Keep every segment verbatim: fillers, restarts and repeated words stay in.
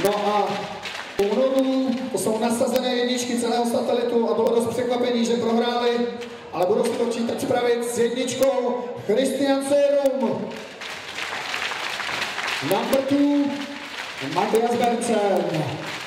No a u Norů to jsou nasazené jedničky celého satelitu a bylo dost překvapení, že prohráli, ale budou si to chtít teď spravit s jedničkou Christian Serum. Number two, Mathias Bercen.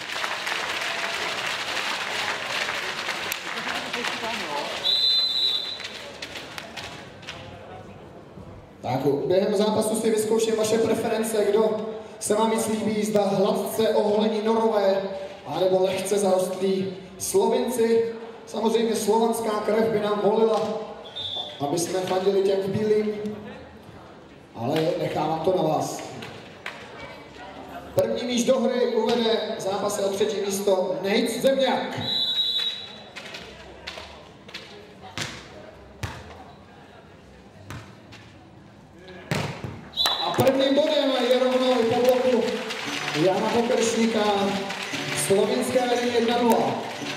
Tak během zápasu si vyzkouším vaše preference, kdo se vám víc líbí, zda hladce oholení Norové, anebo lehce zarostlí Slovinci. Samozřejmě slovanská krev by nám volila, aby jsme fandili těm v bílým, ale nechávám to na vás. První míč do hry uvede v zápase o třetí místo Nejc Zemňák. Prvním bodem je rovnou po bloku Jana Pokršníka, slovinské vedení jedna nula.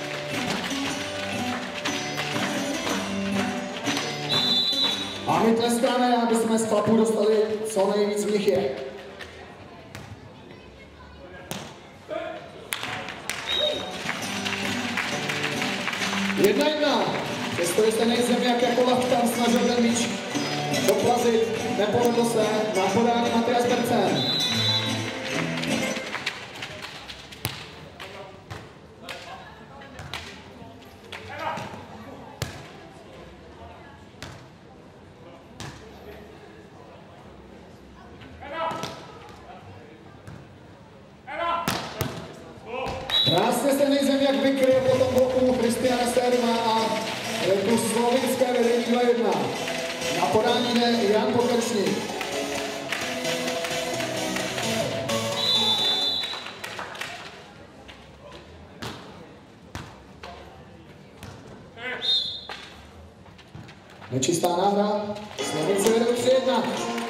A my tleskáme, aby jsme z chlapů dostali co nejvíc v nich je. Jedna jedna. Přesto jste Nejc Zemňák jako Lachtan snažil ten míč doplazit, nepovedlo se, na podání Mathias Bercen. Krásně se Nejc Zemňák vykryl po tom bloku Christiana Seruma a je tu slovinské vedení dva jedna. Na podání jde Jan Pokršník. Nečistá náhra, Slovinci vedou tři jedna.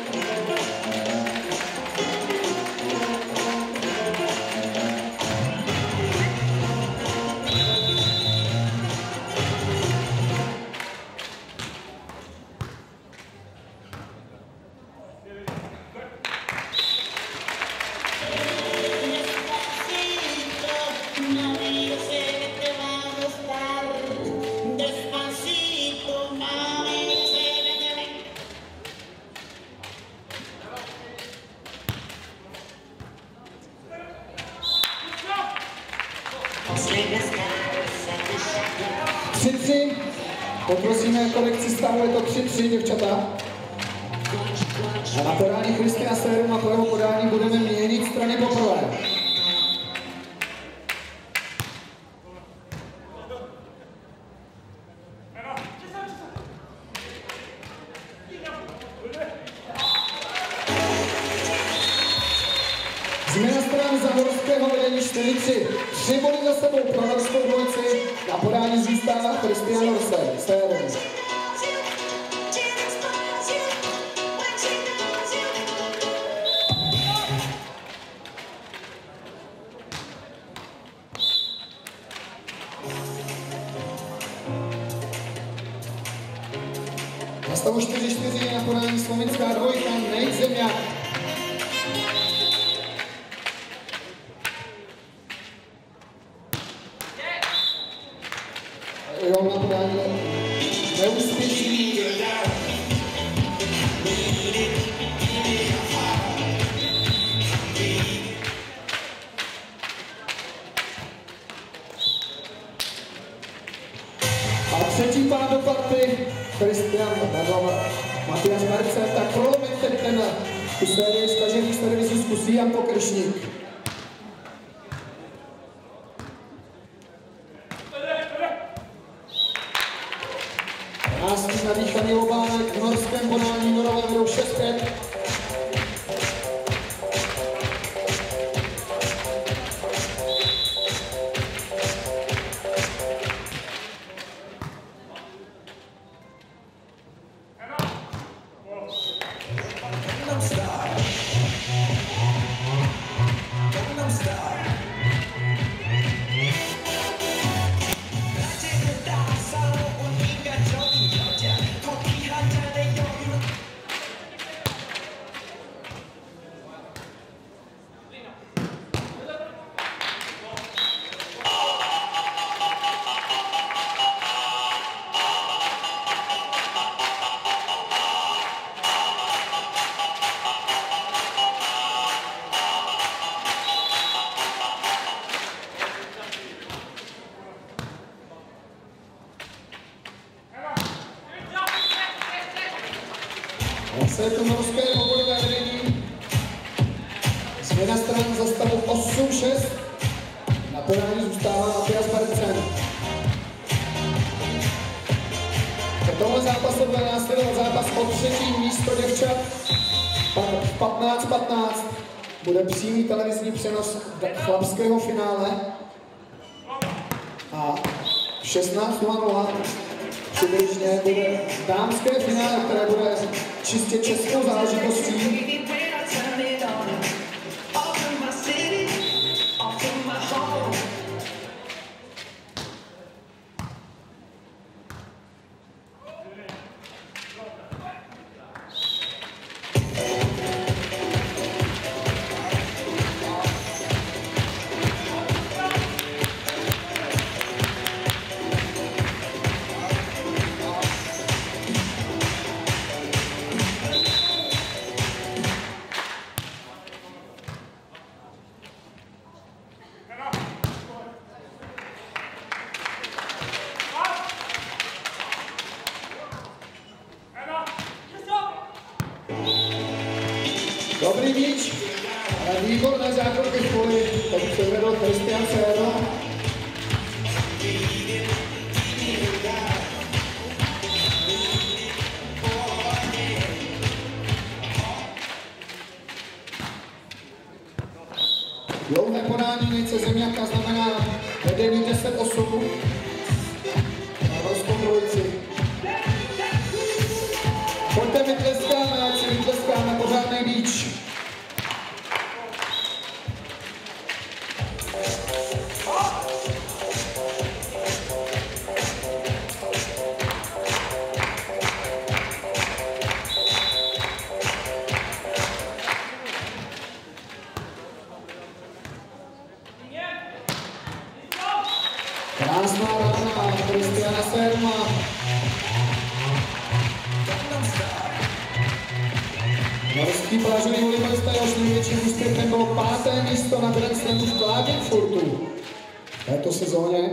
tři tři. Poprosíme kolekci stavu, je to tři tři, děvčata. A na podání Christiana Serum a po jeho podání budeme měnit strany poprvé. Změna strany za horského vedení čtyři tři. Tři body za sebou pro horskou dvojici. Na podání zůstává Christian Serum. Na stavu čtyři čtyři na podání slovinská dvojka Nejc Zemňák. Jo, na podání neúspěšný. A třetí pán do party, Christian Mathias Bercen, tak prolomit tedy ten tu sérii stažených z televizi zkusí Jan Pokršník. Krásný nadýchaný obánek v norském podání, Norové vedou šest pět. Zase je to norské obvodové vedení. Změna stran za stavu osm šest. Na podání zůstává Matthias Bercen. Po tomhle zápase bude následovat zápas o třetí místo děvčat. Pak v patnáct patnáct bude přímý televizní přenos chlapského finále. A v šestnáct nula nula přibližně bude dámské finále, které bude čistě českou záležitostí. Dobrý míč, výborné zákroky v poli, teď předvedl Christian Ferro. Dlouhé podání Nejce Zemňaka znamená vedení deset osm na norskou trojici. Pojďte, vytleskáme, ať si vytleskáme pořádnej míč. Krásná rána Christiana Serma. Norský plážový volejbalista, jehož největším úspěchem bylo páté místo na Grand Slamu v Klagenfurtu v této sezóně.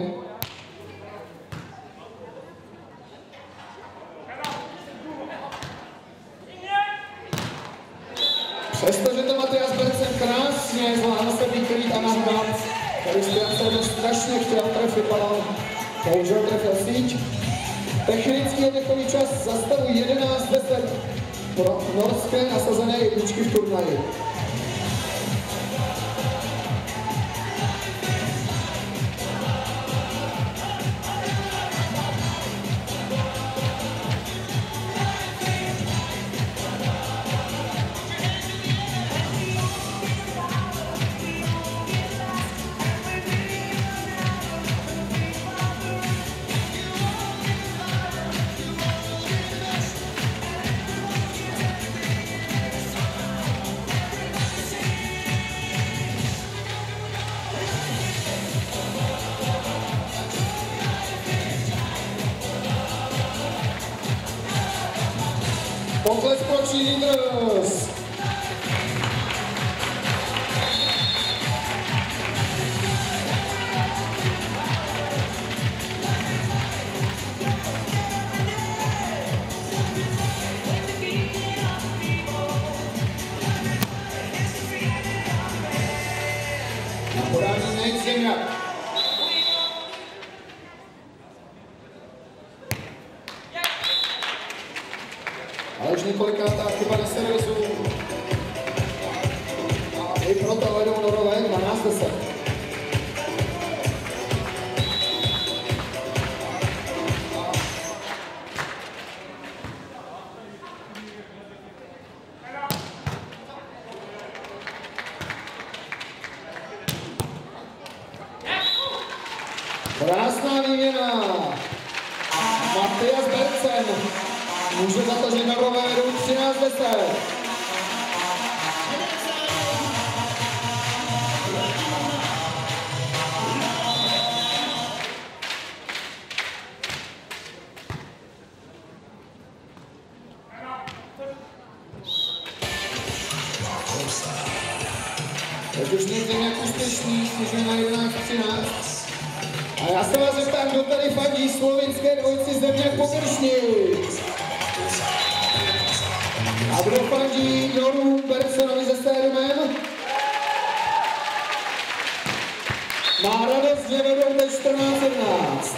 Přestože to Matthias Bercen krásně zvládl se vykrýt a nahrát, Christian Serma strašně chtěl trefit balón, bohužel trefil síť. Technický oddechový čas za stavu jedenáct deset pro norské nasazené jedničky v turnaji. Pokles pro Cheerleaders. Na podání Nejc Zemňak. Ale už několikátá chyba na servisu. A i proto vedou Norové dvanáct deset. Krásná výměna. Matthias Bercen může za to, že Norové vedou třináct deset. Teď už Nejc Zemňak úspěšný, snižuje na jedenáct třináct. A já se vás zeptám, kdo tady fandí slovinské dvojici Zemňak Pokršník. A kdo fandí Noru Bercenovi se Stérumem? Má radost, že vedou teď čtrnáct jedenáct.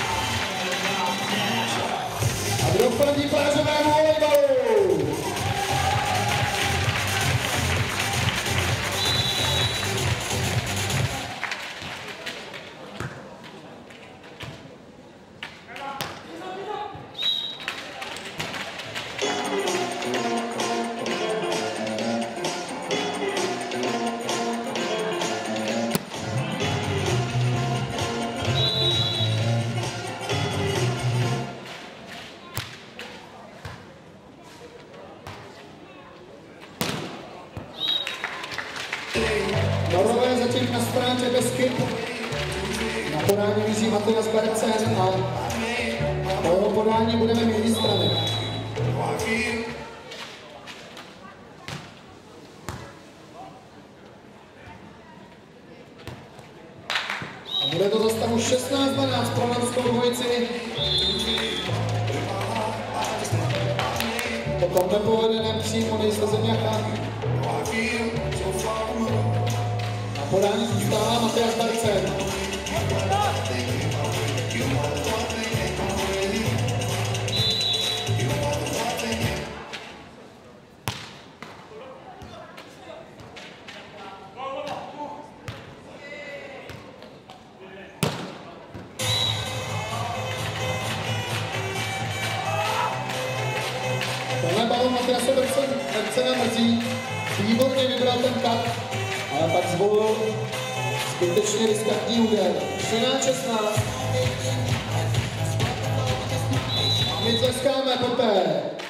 A kdo fandí plážovému volejbalu? Norové zatím na ztrátě bez chyb. Na podání míří Matias Bercen a po jeho podání budeme měnit strany. A bude to za stavu šestnáct dvanáct pro norskou dvojici. Potom nepovedeném přímo nejsle Zemňaka. Na podání zůstává Matias Bercen. Tenhle balon Matiase Bercena mrzí. Výborně vybral ten kat, ale pak zvolil zbytečně riskantní úder. třináct šestnáct. A my tleskáme poté.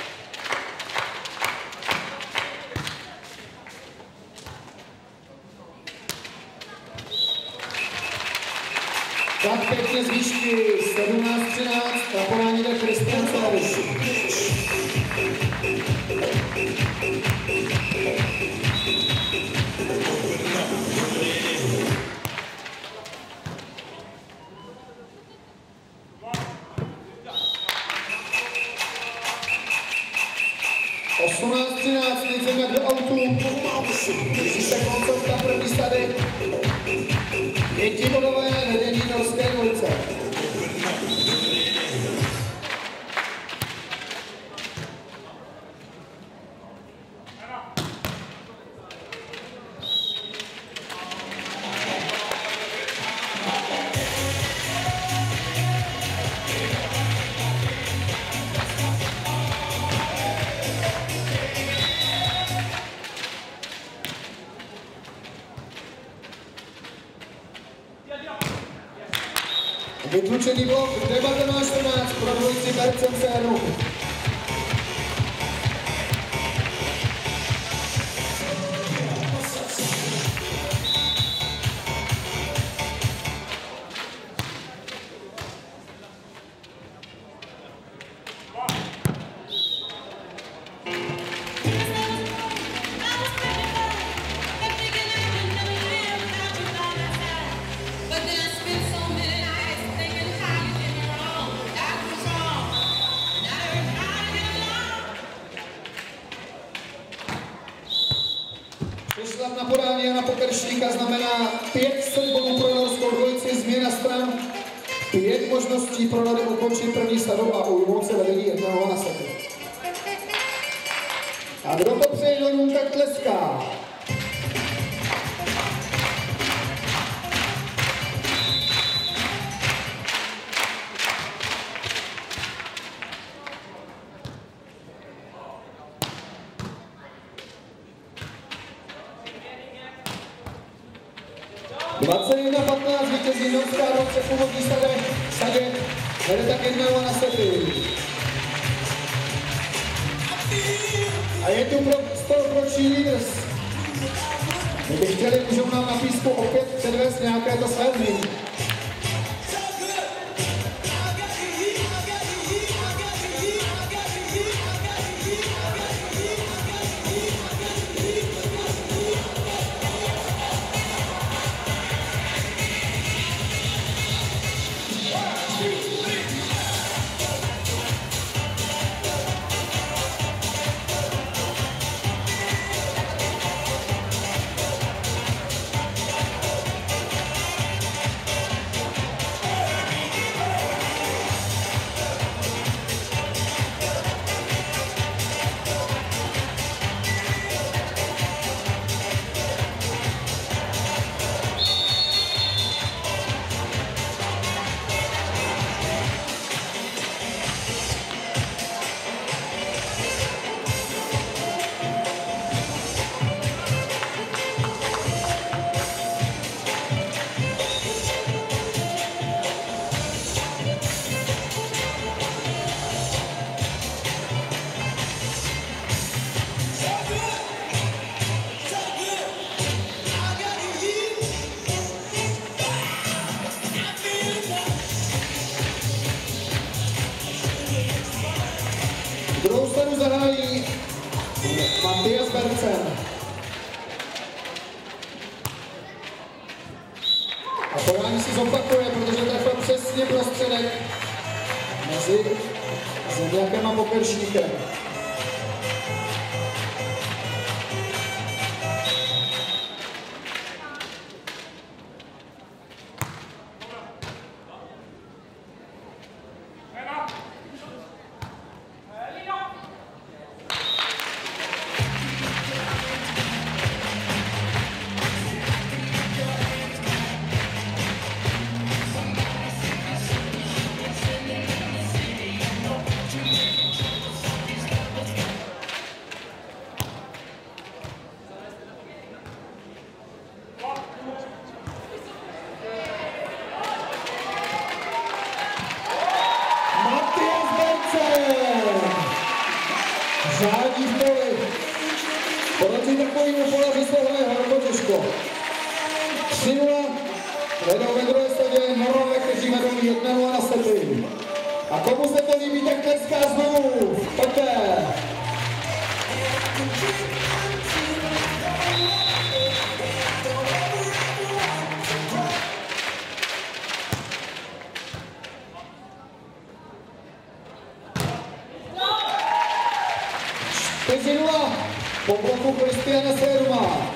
Tak pěkně z výšky sedmnáct třináct na podání jde Kristian Sáviš. osmnáct třináct, teď jsem jak do autu. Když se koncovka první sady. Pětibodové vedení norské dvojce. Vytlučený blok devatenáct čtrnáct pro dvojici Bercen Sérum. Přešlap na podání Jana Pokerštíka znamená pět set bodů pro norskou dvojici, změna stran, pět možností pro Nory ukončit první sadu a ujmout se vedení jednoho na setu. A kdo to přeje Norům, tak tleská. dvacet jedna patnáct vítězí norská dvojice v původní sadě, sadě, vede tak jednou na sety. A je tu prostor pro cheerleaders. Kdyby chtěli, můžou nám na písku opět předvést nějaké to své umění. Matthias Bercen. A podání si zopakuje, protože trefil přesně prostředek mezi Zemňákem a Pokeršníkem. Řádí v poli. Proti takovému polaři se hraje horko těžko. tři nula. Vedou ve druhé stadě Norové, kteří vedou jedna nula na sety. A komu se to líbí, tak tleská znovu. Pojďte. čtyři nula po bloku Kristiana Séruma.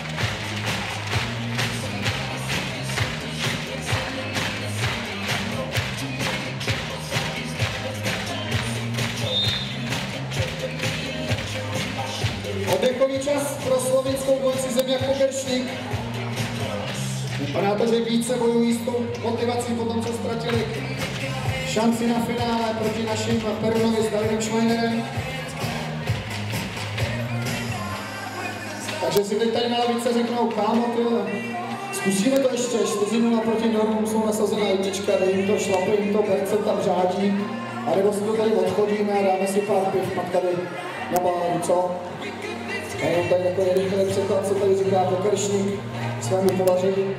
Oddechový čas pro slovinskou dvojici Zemňák Pokeršník. Vypadá to, že více bojují s tou motivací po tom, co ztratili šanci na finále proti našim Perunovi s Davidem Schweinerem. Takže si teď tady na lavice řeknou, kámo, tyhle, zkusíme to ještě, čtyři nula proti Normům jsou nasazená jednička, dej jim to, šlape jim to, Bercen tam řádí, a nebo si to tady odchodíme a dáme si pár piv, pak tady na baléru, co? A jenom tady takový rychlý překlad, co tady říká Pokeršník svému polaři.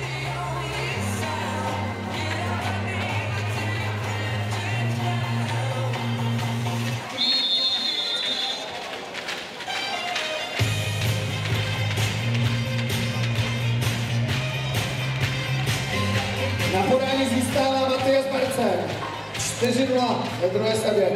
Na podání zůstává Matthias Bercen. čtyři nula ve druhé sadě.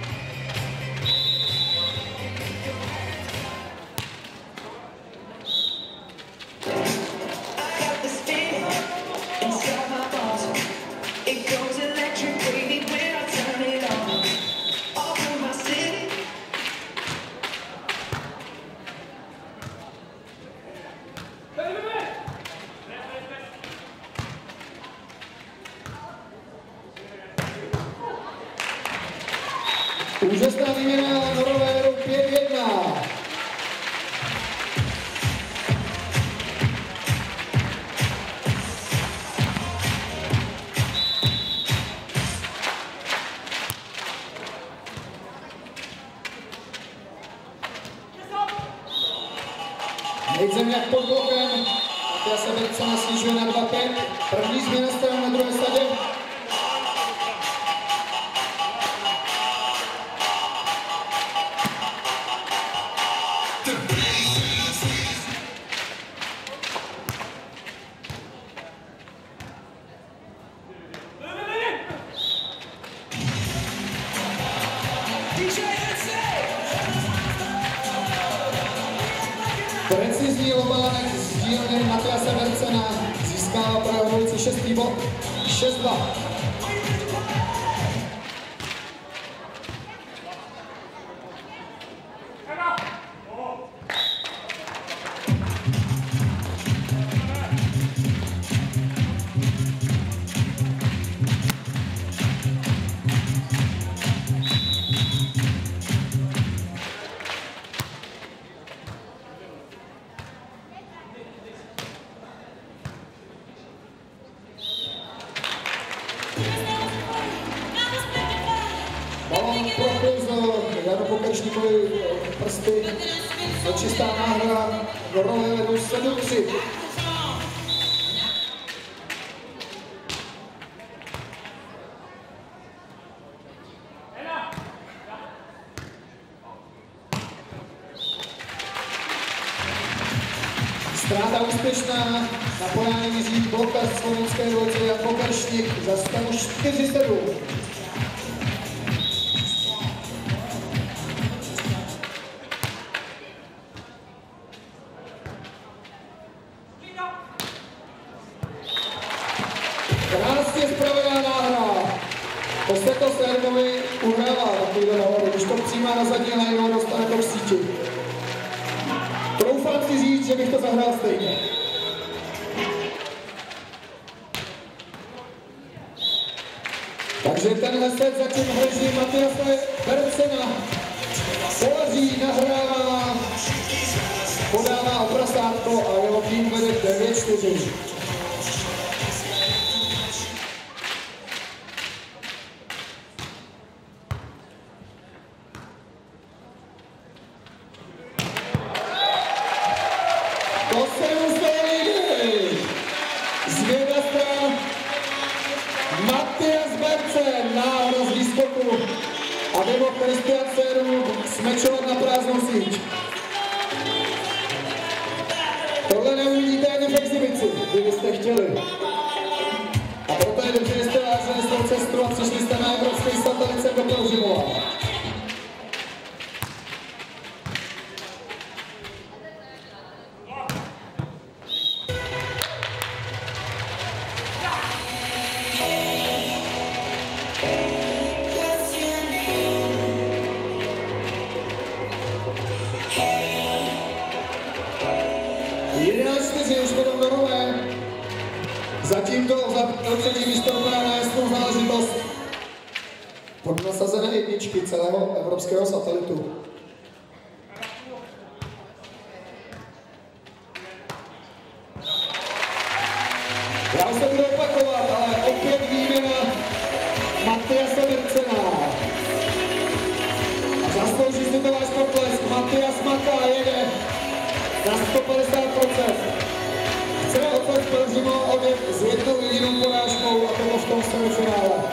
Úžasná výměna, Norové vedou pět jedna. Nejď Zemňák pod blokem, Matthias Bercena snižuje na dva pět. První změna stranu na druhé stadě. Precizní lobanek z dílny Mathiase Bercena získává pro jeho dvojici šestý bod, šest dva. Balón proklouzl Janu Pokeršníkovi prsty, čistá náhra, Norové vedou sedm tři. Ztráta úspěšná na podání Jiří blokař slovenské dvojice Jan Pokeršník za stavu čtyři sedm. Krásně spravená náhra. To se to Sergovi uhrává takovýhle nahoru, když to přijímá na zadní lajnu, dostane to k síti. Troufám si říct, že bych to zahrál stejně. Takže tenhle set zatím hleží Matiase Bercena. Povaří, nahrává, podává o prasátko a jeho tým vede devět čtyři. To se muselo líbit. Zvědavá Matias Bercen, náhra z výskoku a mimo Kristian Seru smečovat na prázdnou síť. Tohle neuvidíte ani v exibici, kdybyste chtěli. A proto je dobře, že jste vážili s tou cestu a přišli jste na evropský satelit sem do Pelhřimova. jedenáct čtyři už vedou Norové. Zatím to za třetí místo vypadá na jasnou záležitost pod nasazené jedničky celého evropského satelitu. Já už se budu opakovat, ale opět výměna Matiase Bercena. Zaslouží si to váš potlesk. Matias maká, jede na sto padesát procent. Chce odpad Pelhřimov odjet s jednou jedinou porážkou a to v tom semifinále.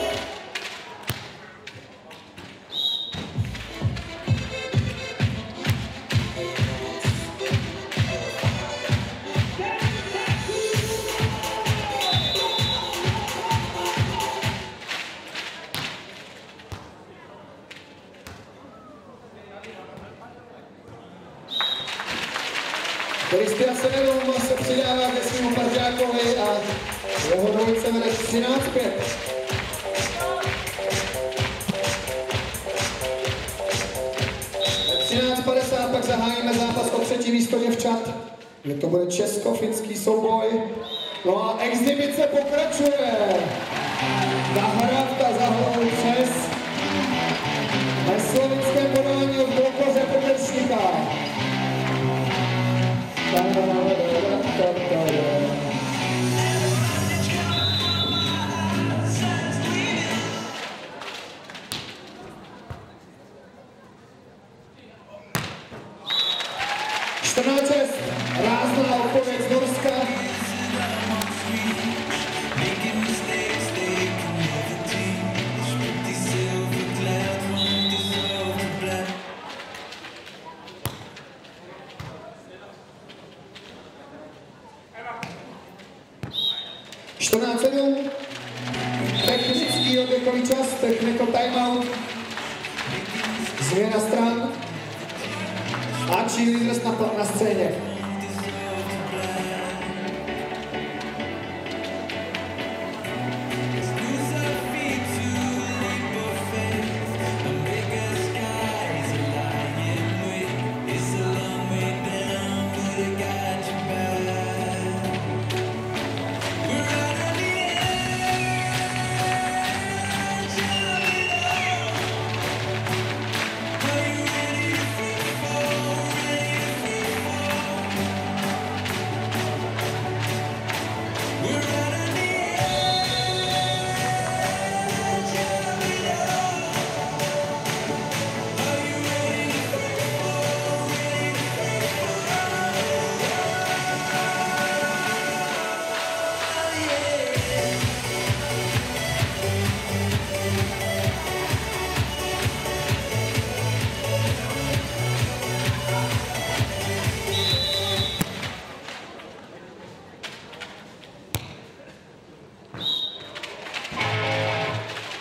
Kristian Senerum se přidává ke svému parťákovi a jeho dvojice vede třináct pět. třináct padesát pak zahájíme zápas o třetí místo děvčat, kde to bude česko-finský souboj. No a exibice pokračuje. Nahrávka za hlavou přes ve slovinském podání od blokaře Pokeršníka. čtrnáct šest, rázná odpověď z Norska. čtrnáct sedm, technický odvěkový čas, technical timeout, změna stran a cheerleaders na, na scéně.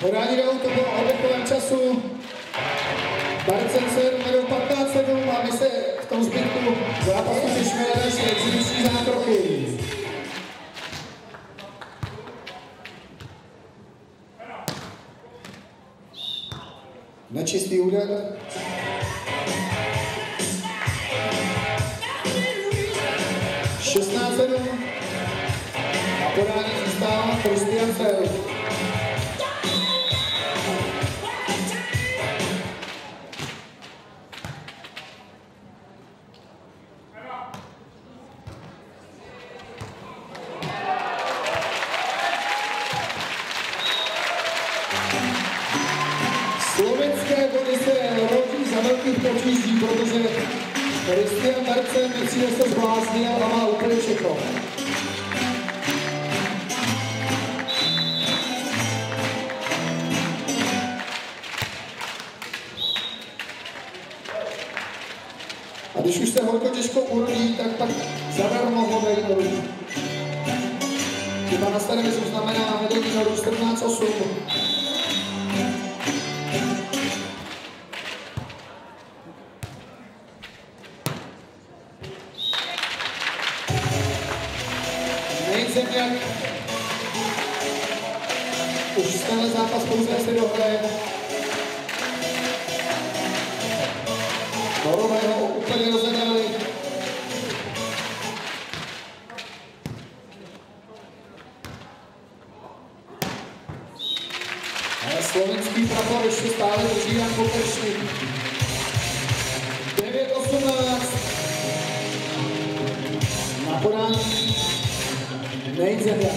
Podání do to po odechovém času. Barcen se jmenuje patnáct sedm a my se v tom zbytku zápasu těšíme na další exibiční zákroky. Nečistý úder. šestnáct sedm. A podání zůstává Christian Sel. Slovenské body se rodí za velkých potíží, protože Christian Barcen nepřijde se zbláznil a má úplně všechno. A když už se horko těžko urodí, tak pak zadarmo ho dají dolů. Chyba na televizi znamená vedení na čtrnáct osm. Zemňák už tenhle zápas pouze si dohraje. Norové ho úplně rozedali. Ale slovenský prapor ještě stále drží Jan Pokeršník. devět osmnáct. Na podání Nejzemňák.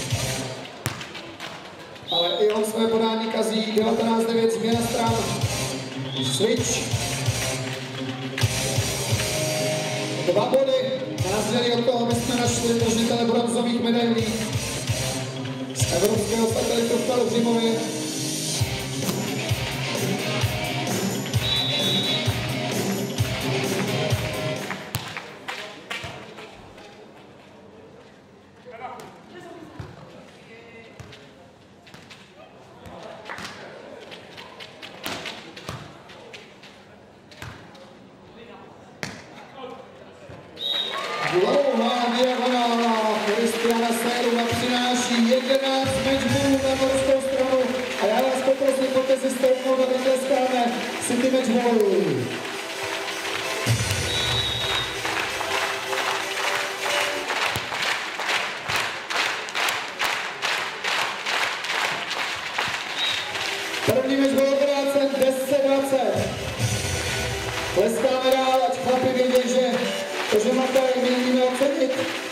Ale i on své podání kazí. devatenáct devět, změna stran. Switch. Dva body. Názdělí od toho, aby jsme našli držitele bronzových medailí z evropského satelitu v Pelhřimově. Dlouhá diagonála Christiana Seluma přináší jedenáct matchballů na norskou stranu a já vás poprosím, pojďte si stoupnout a vytleskáme si ty matchballů. První matchball obrácen deset dvacet. Tleskáme dál, ať chlapi vědí, že to, že makají, my nevíme ocenit.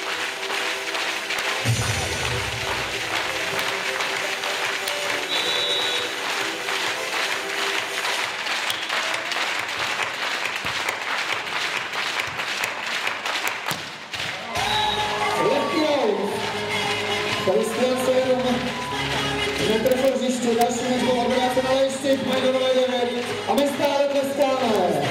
Lehký out. Christian Selum netrefil hřiště, další matchball obrácen, ale ještě mají do nové devět a my stále tleskáme.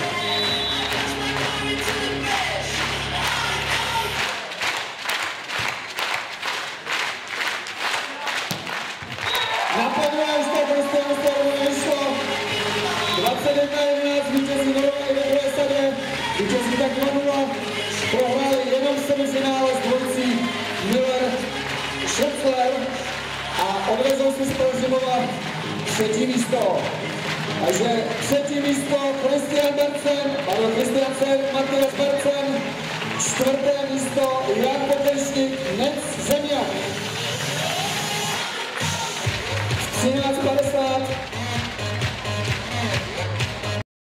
Na podruhé už to Christian Selum nešlo. dvacet jedna jedenáct vítězí Norové ve druhé sadě. Vítězí tak dva nula. Prohráli jenom semifinále s dvojicí Miller-Schützler a odvezou si z Pelhřimova třetí místo. Takže třetí místo Christian Barcen, pardon, Christian Selum, Matthias Barcen, čtvrté místo Jan Pokeršník, Nejzemňák. třináct padesát